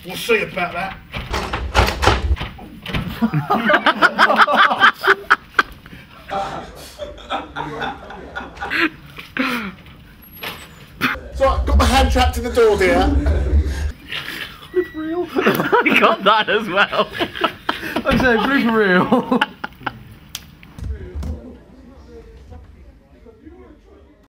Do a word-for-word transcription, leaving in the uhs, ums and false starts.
We'll see about that. So I've got my hand trapped in the door there. Blooper reel. I got that as well. I said blooper reel.